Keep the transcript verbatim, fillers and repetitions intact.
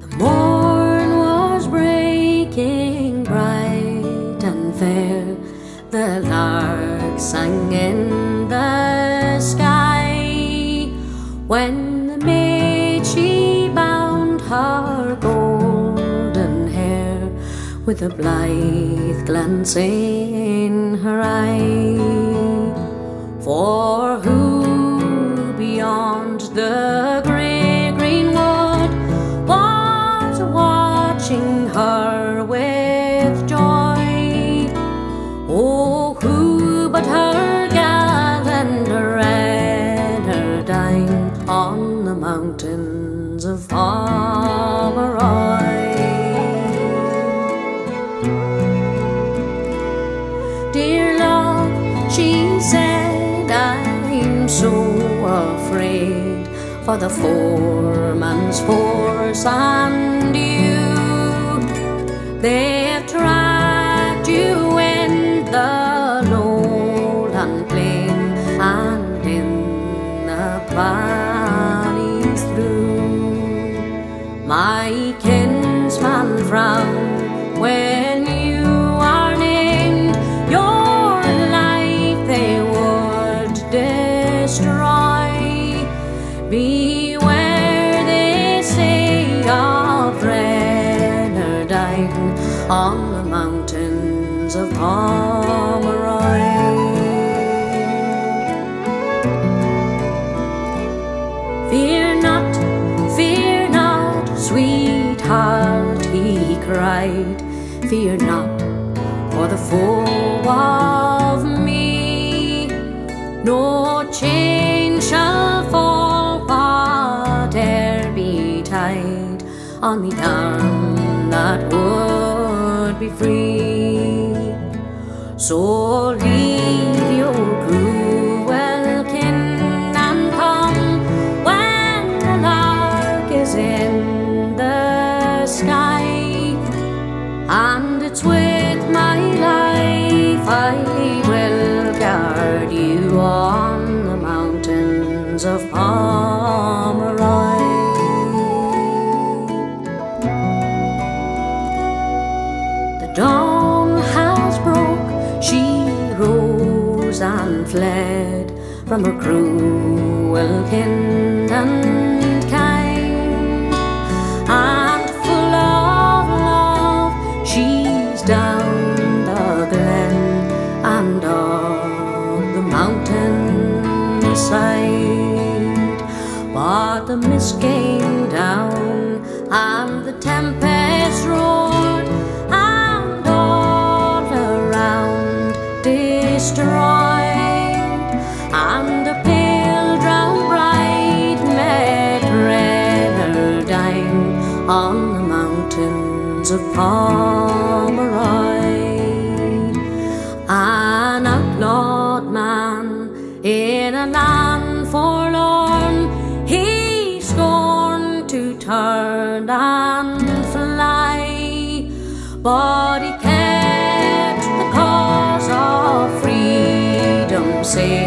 Morn was breaking bright and fair, the lark sang in the sky, when the maid she bound her golden hair with a blithe glance in her eye. For who beyond the grey green wood was watching her with joy? Oh, who but her gal and her Enerdine on the mountains of Pomeroy? Dear love, she said, I'm so afraid for the foreman's force and you. They have tracked you in the lowland plain and in the valleys through. My kinsman frown when you are named, your life they would destroy. Beware, they say, of Enerdine on the mountains of Pomeroy. Fear not, fear not, sweetheart, he cried, fear not for the foe of me. No chain shall fall, whate'er betide, on the arm that would be free. So leave your cruel kin and come when the lark is in the sky, and it's with my life I will guard you on the mountains of Pomeroy. The dawn has broke, she rose and fled from her cruel kin and kind, and full of love she's down the glen and up the mountain side. But the mist came down and the tempest roared, and all around destroyed, and the pale drowned bride met Enerdine on the mountains of Pomeroy. An outlawed man in a land forlorn, he scorned to turn and fly, but he kept the cause of freedom safe